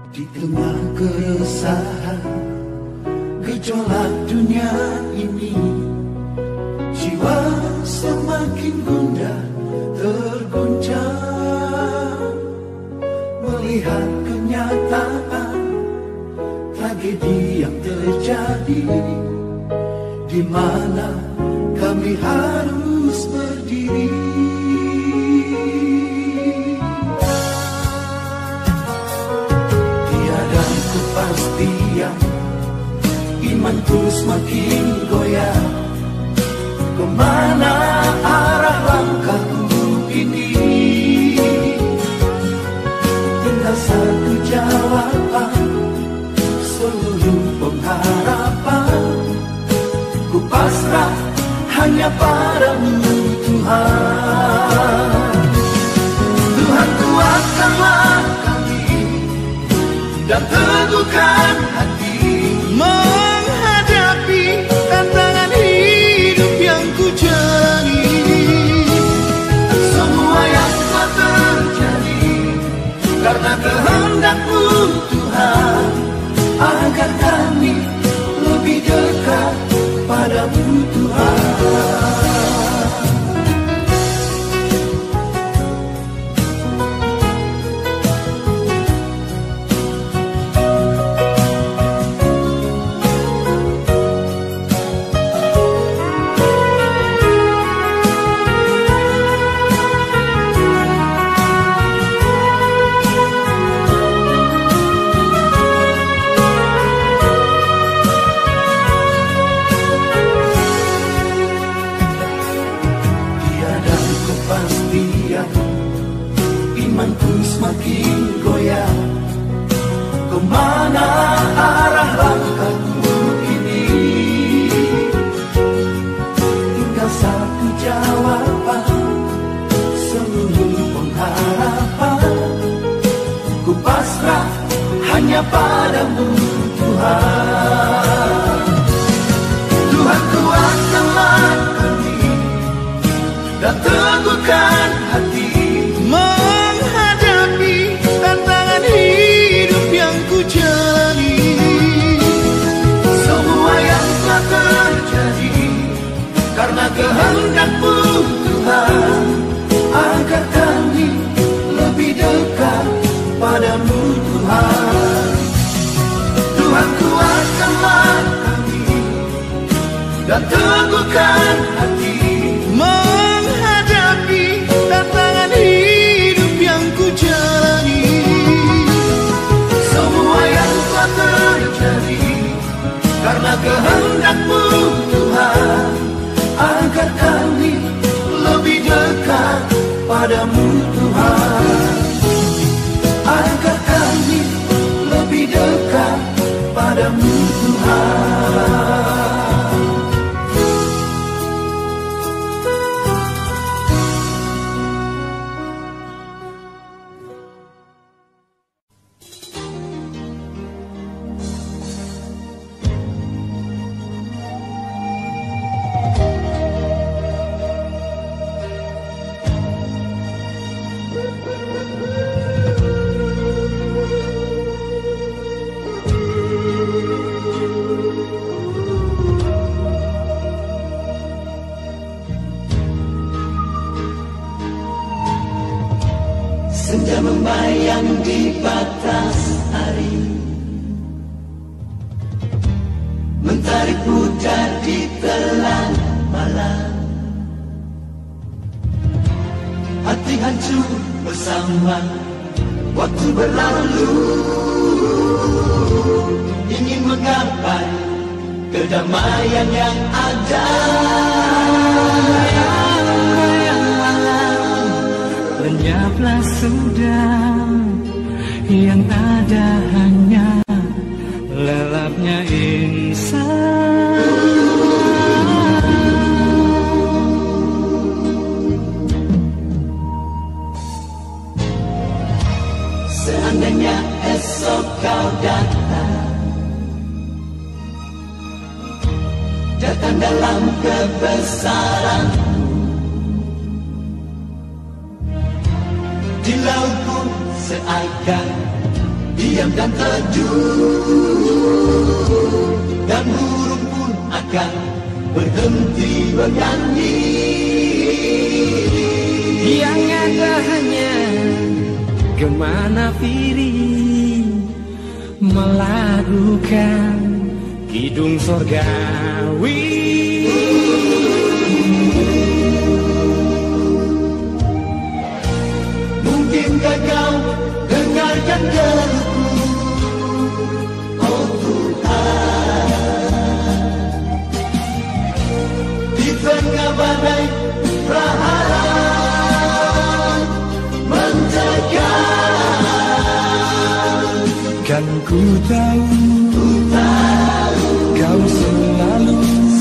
Di tengah keresahan gejolak dunia ini, jiwa semakin gundah terguncang melihat kenyataan tragedi yang terjadi, di mana kami harus berdiri. Tiada kepastian, imanku semakin goyah. Kemana arah langkahku ini? Tinggal satu jawaban, seluruh pengharapan ku pasrah hanya padamu Tuhan. Tuhan, kuatkanlah kami dan teguhkan hati menghadapi tantangan hidup yang ku jalani. Semua yang telah terjadi karena kehendak-Mu Tuhan, agar kami lebih dekat padamu Tuhan. Imanku semakin goyah. Kemana arah langkahku ini? Tinggal satu jawaban, seluruh pengharapan ku pasrah hanya padamu Tuhan. Tuhan, kuatkanlah kami dan teguhkan hati menghadapi tantangan hidup yang ku jalani. Semua yang telah terjadi karena kehendak-Mu Tuhan, agar kami lebih dekat padamu Tuhan. Tuhan, kuatkanlah kami dan teguhkan hati menghadapi tantangan hidup yang ku jalani. Semua yang telah terjadi karena kehendak-Mu Tuhan, agar kami lebih dekat padamu Tuhan, agar kami lebih dekat padamu Tuhan. Senja membayang di batas hari, mentari pudar di telan malam. Hati hancur bersama waktu berlalu, ingin menggapai kedamaian yang ada. Lenyaplah sudah yang ada, hanya lelapnya insan. Seandainya esok kau datang dalam kebesaran, di laut pun seakan diam dan teduh, dan burung pun akan berhenti bernyanyi. Yang ada hanya gemana Firi melakukan kidung sorgawi. Mungkinkah kau dengarkan geluhku, oh Tuhan, di tengah badai prahara mencekam. Kan ku tahu kau selalu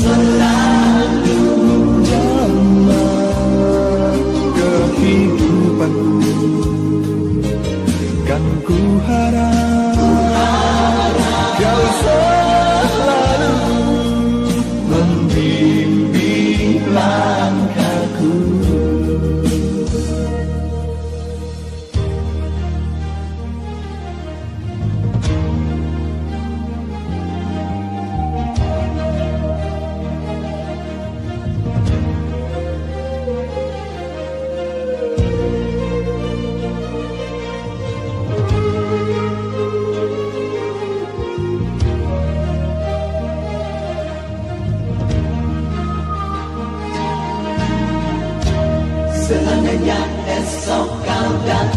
menjama kehidupanku. Kan ku harap kau selalu membimbing langkahku. Seandainya esok kau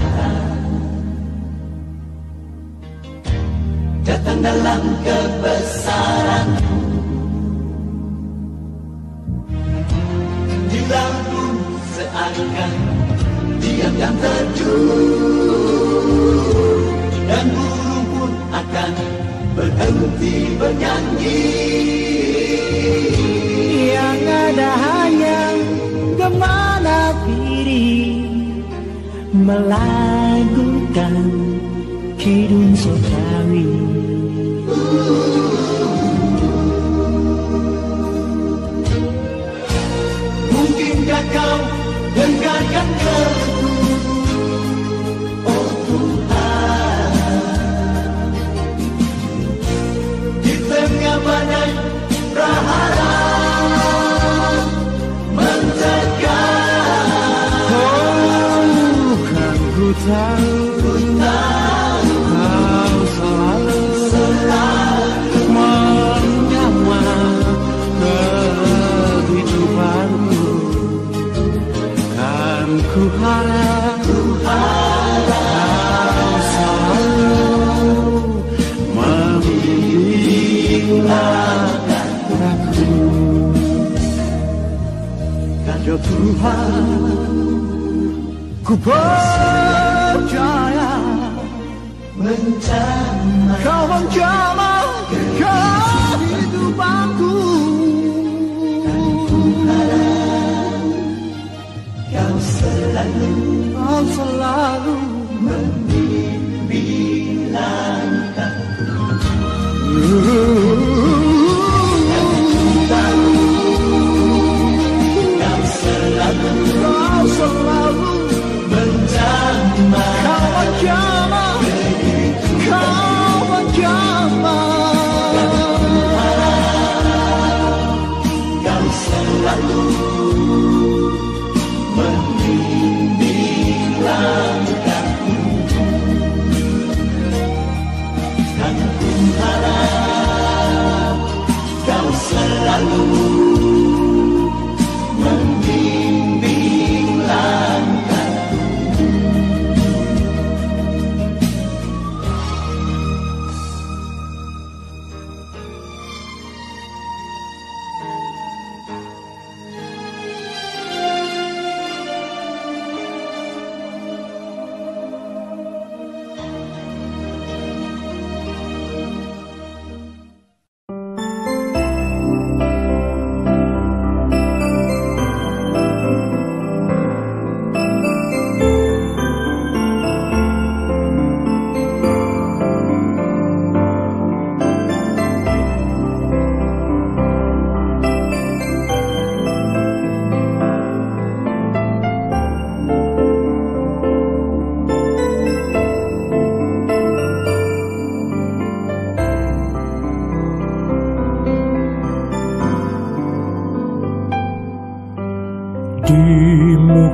datang dalam kebesaranmu, di laut seakan diam dan teduh, dan burung pun akan berhenti bernyanyi. Yang ada hanya gemana Firi melakukan kidung sorgawi. Mungkinkah kau dengarkan geluhku, oh Tuhan, di tengah badai prahara mencekam. Oh, kan ku tahu kau selalu menyama kehidupanku. Kan ku harap kau selalu membimbing langkahku. Ya Tuhan, ku percaya Kau menjama kehidupanku. Kau selalu membimbing langkahku. Kau selalu menjama, kau menjama. Kau selalu membimbing langkahku. Dan ku harap kau selalu membimbing langkahku.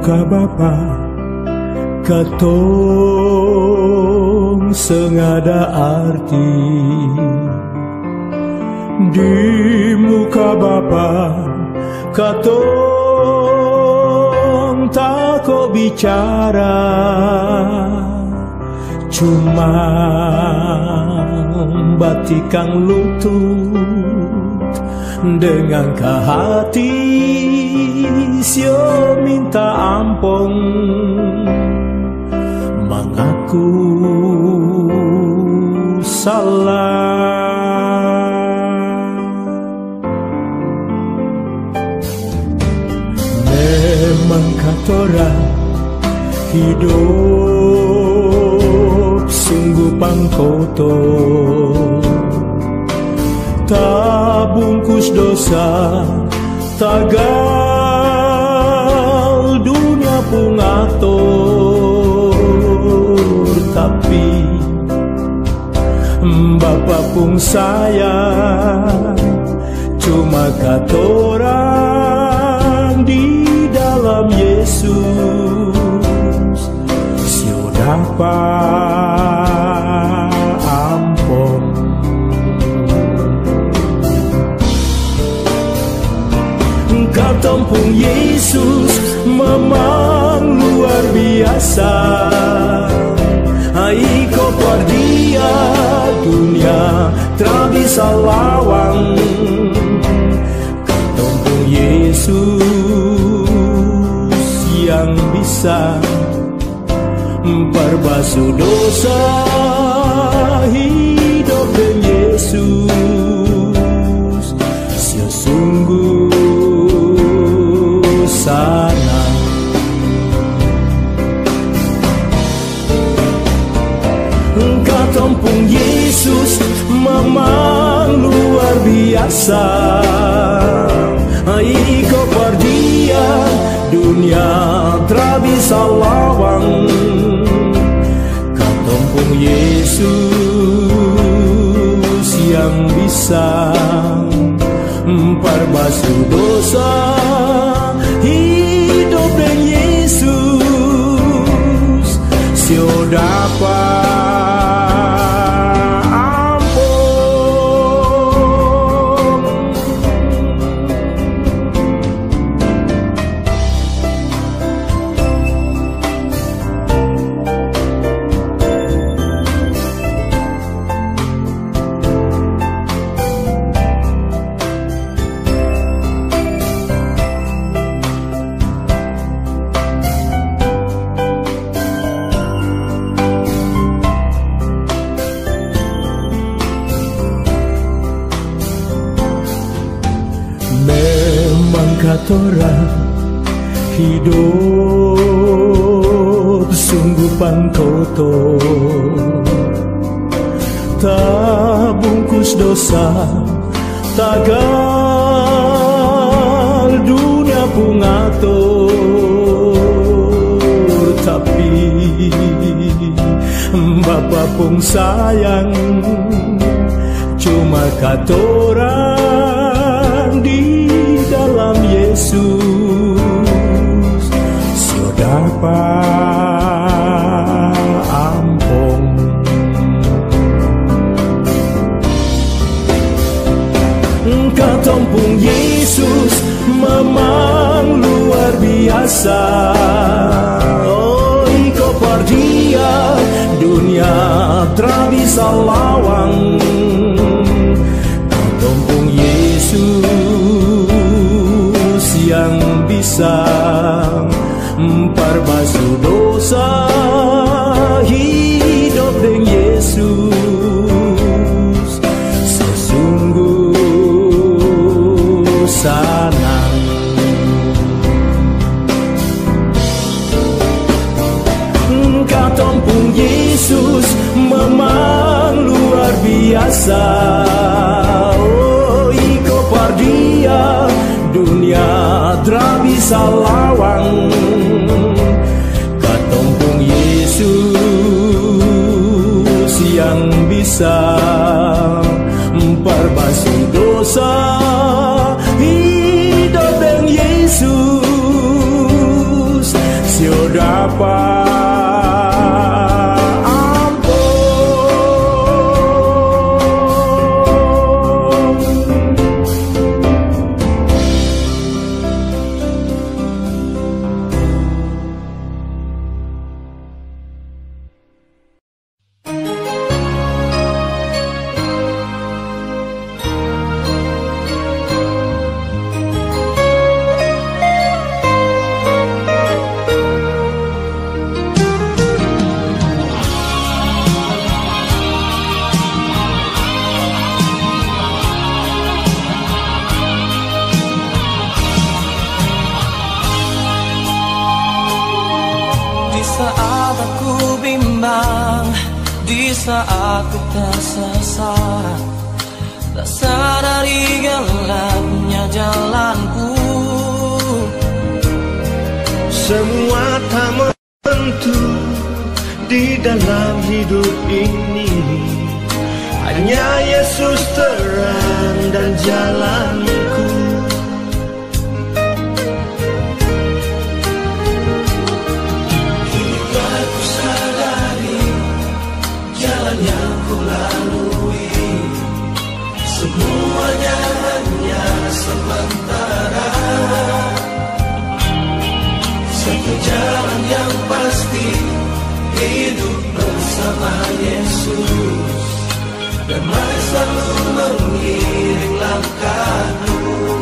muka Bapa katong sengada arti. Di muka Bapa katong tak kok bicara, cuma batikan lutut dengan ke hati sio minta ampun, mengaku salah. Memang katorang hidup sungguh pangkotor, tak bungkus dosa, tagal dunia pun atur. Tapi Bapa pun sayang, cuma katorang di dalam Yesus sio dapat ampun. Katong pun Yesus memang luar biasa, iko por dia dunia tak bisa lawan. Katong pun Yesus yang bisa perbasuh dosa, hidup dengan Yesus sesungguh sana. Katong pun Yesus memang luar biasa, iko por dia dunia tak bisa lawan. Katong pun Yesus yang bisa perbasuh dosa, hidup dengan Yesus sio dapat katorang hidup sungguh pangkotor, tak bungkus dosa, tagal dunia pun atur. Tapi Bapa pun sayang, cuma katorang di dalam Yesus sio dapat ampun. Katong pun Yesus memang luar biasa, iko por dia dunia tak bisa lawan. Katong pun Yesus yang bisa perbasuh dosa, hidup dengan Yesus sesungguh senang. Katong pun Yesus memang luar biasa, iko por dia dunia tak bisa lawan. Katong pun Yesus yang bisa perbasuh dosa, hidup dengan Yesus saat ku tersesat, tak sadari gelapnya jalanku. Semua tak menentu di dalam hidup ini, hanya Yesus terang dan jalanku. Kini telah ku sadari jalan yang ku lalui, semuanya hanya sementara. Satu jalan yang pasti, hidup bersama Yesus, damai selalu mengiring langkahku.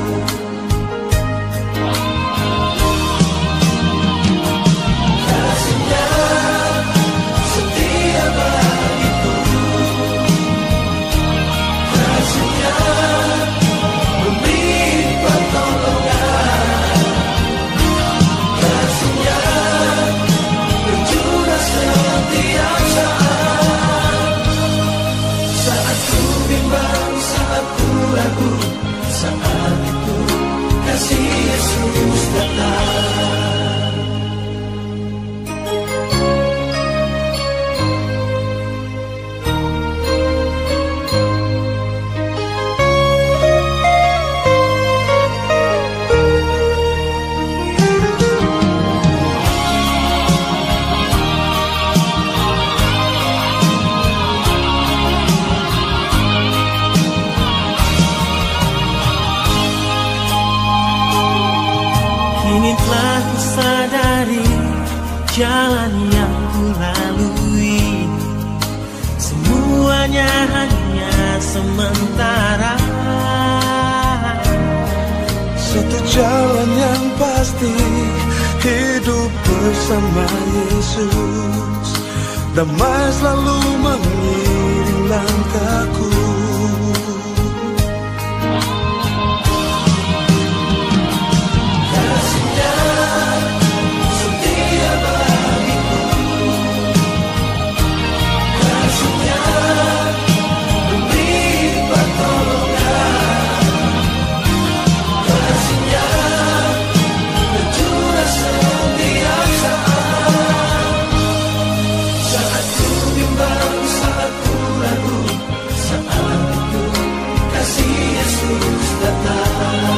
Kasih-Nya setia bagiku, kasih-Nya memberi pertolongan, kasih-Nya berjuang setiap saat. Saat ku bimbang, saat ku ragu, saat itu kasih Yesus datang. Kini telah ku sadari jalan yang ku lalui, semuanya hanya sementara. Satu jalan yang pasti, hidup bersama Yesus, damai selalu mengiring langkahku. Kasih-Nya setia bagiku, kasih-Nya memberi pertolongan, kasih-Nya berjuang setiap saat. Saat ku bimbang, saat ku ragu, saat itu kasih Yesus datang.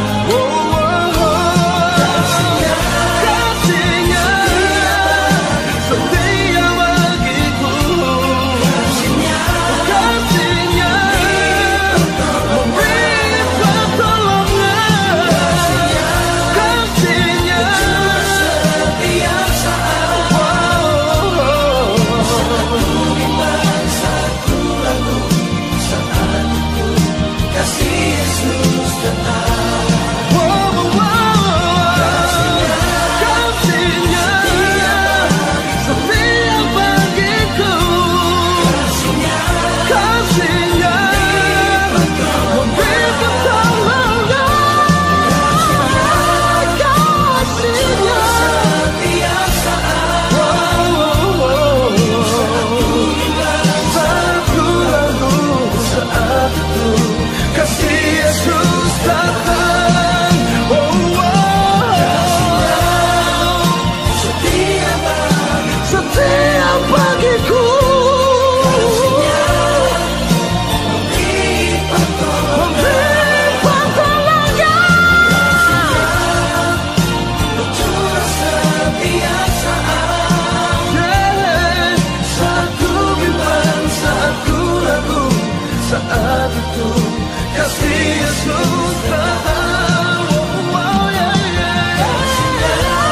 Saat itu kasih Yesus datang. Oh, yeah, yeah. Kasih-Nya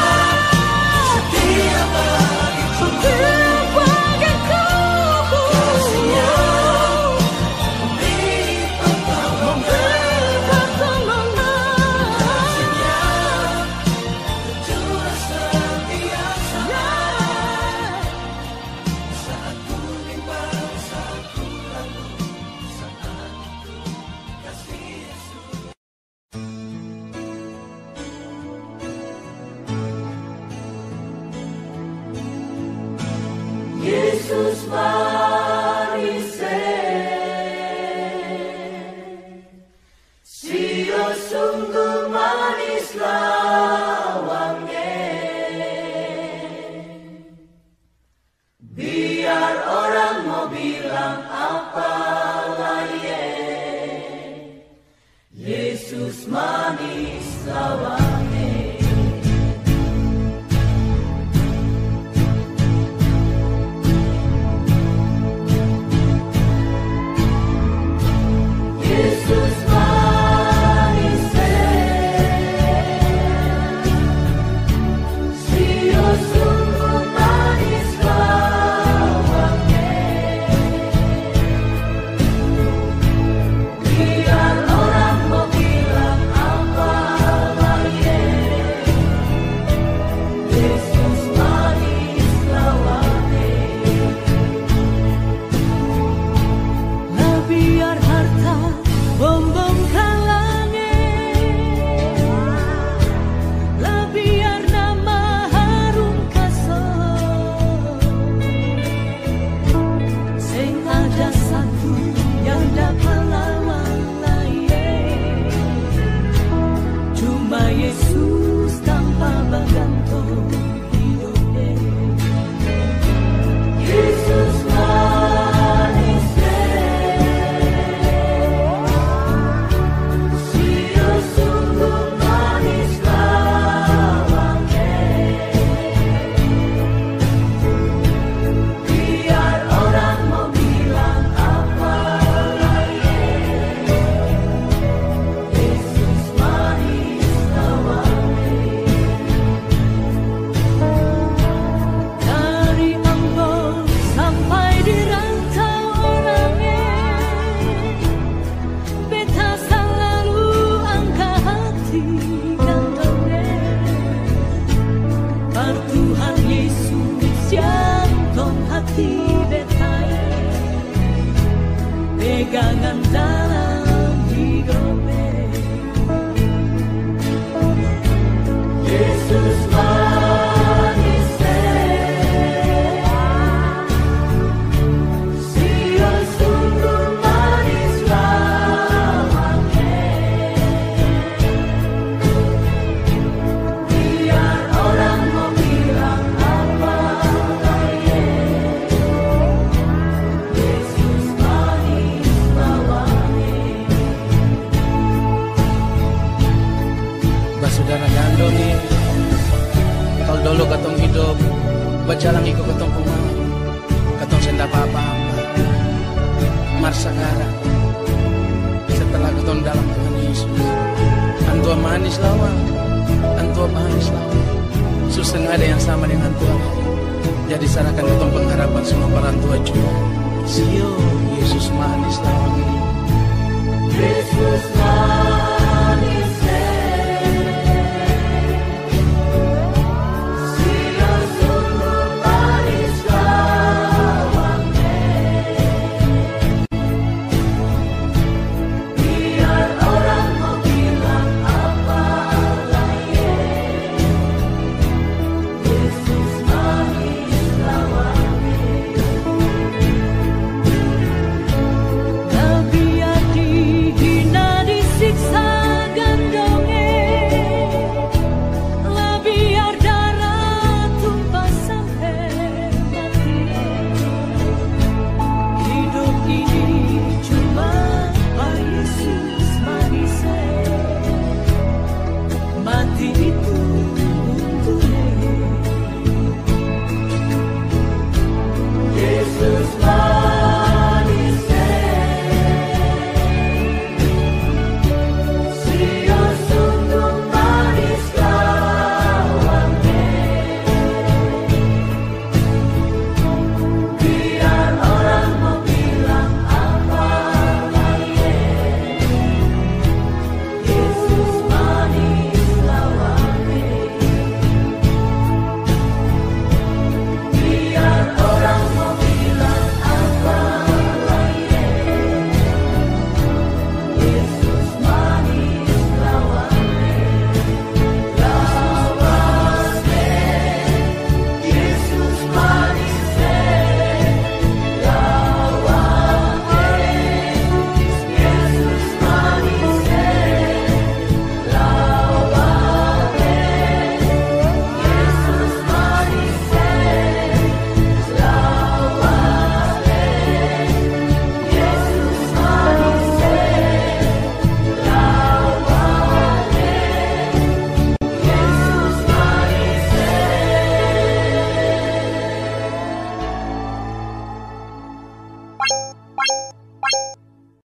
setia bagiku, kasih-Nya memberi pertolongan, kasih-Nya berjuang setiap saat. Saat ku bimbang, saat ku ragu, Yesus mari Biar orang mau bilang apa lagi, Yesus manis lawannya. Yesus manis, Sio sungguh manis lawannya. Biar orang mau bilang apa lagi, Yesus manis lawannya. Lah biar harta membongkalannya, lah biar nama harum kasih, sing ada satu yang dapat lawan lain, cuma Yesus tanpa bergantung hidupnya. Yesus manis, Sio sungguh manis lawannya. Biar orang mau bilang apa lagi, Yesus manis lawannya. Dari Ambon sampai di rantau orangnya, beta selalu angkat hati gantungnya. Par Tuhan Yesus jantung hati beta, pegangan dalam hidupnya. Yesus manis, Sio sungguh manis lawannya. Biar orang mau bilang apa lagi, Yesus manis lawannya. Basudara gando nih, kalau dulu katong hidup berjalan ikut katong kumang, katong senda apa-apa. Mar sekarang setelah katong dalam Tuhan Yesus, antua manis lawan, antua manis lawan. Susah ada yang sama dengan Tuhan. Jadi serahkan katong pengharapan semua para tua juga. Sio Yesus manis lawan. Yesus manis.